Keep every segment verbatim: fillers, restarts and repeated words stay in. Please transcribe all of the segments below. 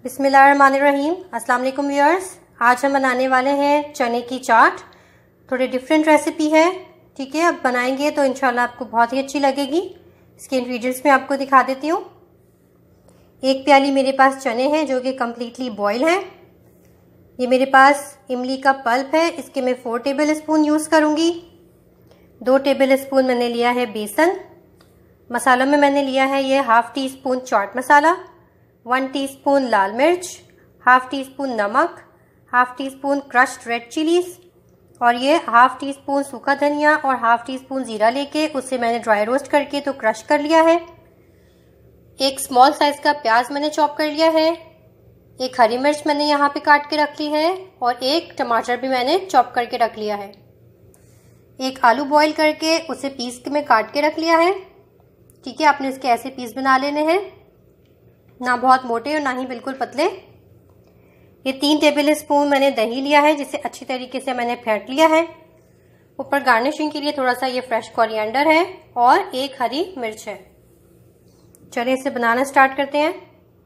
बिस्मिल्लाहिर्रहमानिर्रहीम। अस्सलाम वालेकुम व्यूअर्स। आज हम बनाने वाले हैं चने की चाट। थोड़ी डिफरेंट रेसिपी है, ठीक है। अब बनाएंगे तो इंशाल्लाह आपको बहुत ही अच्छी लगेगी। इसके इंग्रेडिएंट्स मैं आपको दिखा देती हूँ। एक प्याली मेरे पास चने हैं जो कि कम्प्लीटली बॉयल हैं। ये मेरे पास इमली का पल्प है, इसके मैं फोर टेबल स्पून यूज़ करूँगी। दो टेबल स्पून मैंने लिया है बेसन। मसालों में मैंने लिया है ये half teaspoon chaat masala, one teaspoon लाल मिर्च, हाफ टी स्पून नमक, half teaspoon crushed red chillies और ये हाफ टी स्पून सूखा धनिया और हाफ टी स्पून जीरा लेके उसे मैंने ड्राई रोस्ट करके तो क्रश कर लिया है। एक स्मॉल साइज का प्याज मैंने चॉप कर लिया है। एक हरी मिर्च मैंने यहाँ पे काट के रख ली है और एक टमाटर भी मैंने चॉप करके रख लिया है। एक आलू बॉईल करके उसे पीस के मैं काट के रख लिया है, ठीक है। आपने इसके ऐसे पीस बना लेने हैं, ना बहुत मोटे और ना ही बिल्कुल पतले। ये तीन टेबल स्पून मैंने दही लिया है जिसे अच्छी तरीके से मैंने फेंट लिया है। ऊपर गार्निशिंग के लिए थोड़ा सा ये फ्रेश कोरिएंडर है और एक हरी मिर्च है। चलिए इसे बनाना स्टार्ट करते हैं।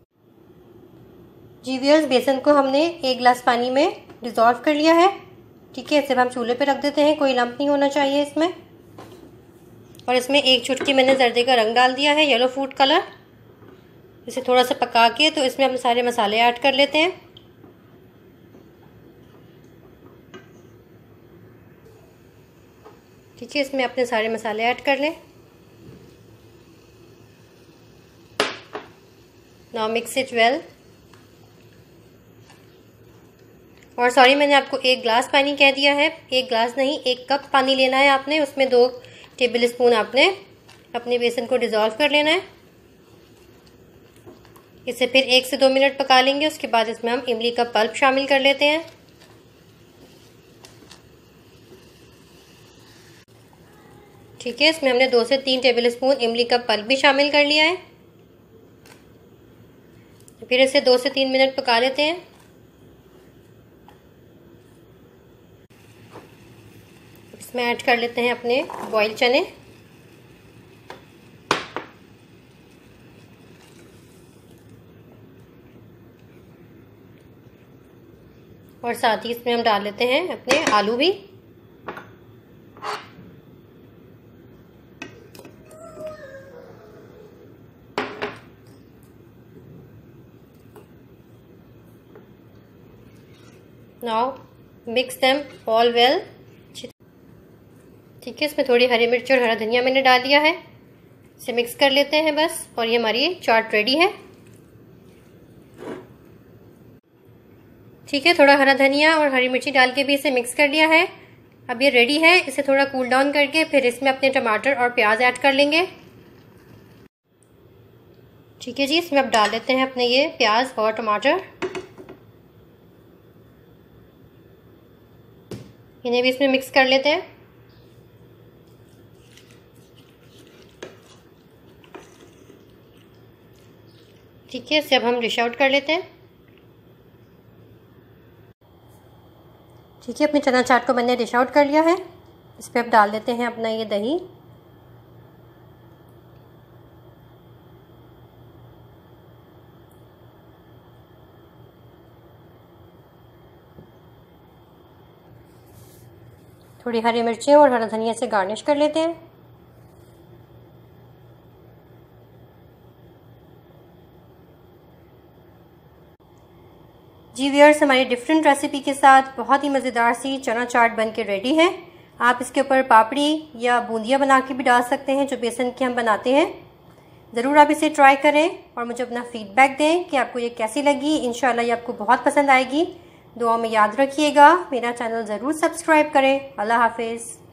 जी व्यूअर्स, बेसन को हमने एक गिलास पानी में डिजोल्व कर लिया है, ठीक है। इसे हम चूल्हे पे रख देते हैं, कोई लंप नहीं होना चाहिए इसमें। और इसमें एक चुटकी मैंने जर्दे का रंग डाल दिया है, येलो फूड कलर। इसे थोड़ा सा पका के तो इसमें हम सारे मसाले ऐड कर लेते हैं। ठीक है, इसमें अपने सारे मसाले ऐड कर लें। Now mix it well. और सॉरी, मैंने आपको एक गिलास पानी कह दिया है, एक गिलास नहीं, एक कप पानी लेना है आपने। उसमें दो टेबल स्पून आपने अपने बेसन को डिजोल्व कर लेना है। इसे फिर एक से दो मिनट पका लेंगे। उसके बाद इसमें हम इमली का पल्प शामिल कर लेते हैं। ठीक है, इसमें हमने दो से तीन टेबल स्पून इमली का पल्प भी शामिल कर लिया है। फिर इसे दो से तीन मिनट पका लेते हैं। इसमें ऐड कर लेते हैं अपने बॉइल्ड चने। और साथ ही इसमें हम डाल लेते हैं अपने आलू भी। Now mix them all well. ठीक है, इसमें थोड़ी हरी मिर्च और हरा धनिया मैंने डाल दिया है। इसे मिक्स कर लेते हैं बस, और ये हमारी चाट रेडी है। ठीक है, थोड़ा हरा धनिया और हरी मिर्ची डाल के भी इसे मिक्स कर लिया है। अब ये रेडी है। इसे थोड़ा कूल डाउन करके फिर इसमें अपने टमाटर और प्याज ऐड कर लेंगे। ठीक है जी, इसमें अब डाल देते हैं अपने ये प्याज और टमाटर। इन्हें भी इसमें मिक्स कर लेते हैं। ठीक है, इसे अब हम डिश आउट कर लेते हैं। ठीक है, अपनी चना चाट को मैंने डिश आउट कर लिया है। इस पर अब डाल देते हैं अपना ये दही। थोड़ी हरी मिर्चें और हरा धनिया से गार्निश कर लेते हैं। जी व्यूअर्स, हमारी डिफरेंट रेसिपी के साथ बहुत ही मज़ेदार सी चना चाट बन के रेडी है। आप इसके ऊपर पापड़ी या बूंदिया बना के भी डाल सकते हैं जो बेसन की हम बनाते हैं। ज़रूर आप इसे ट्राई करें और मुझे अपना फीडबैक दें कि आपको ये कैसी लगी। इंशाल्लाह ये आपको बहुत पसंद आएगी। दुआ में याद रखिएगा। मेरा चैनल ज़रूर सब्सक्राइब करें। अल्लाह हाफिज़।